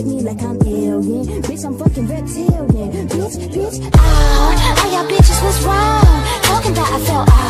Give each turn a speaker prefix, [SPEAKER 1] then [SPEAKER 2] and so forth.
[SPEAKER 1] treat me like I'm alien. Bitch, I'm fucking reptilian. Bitch, bitch, ah, all y'all bitches was wrong, talking that I felt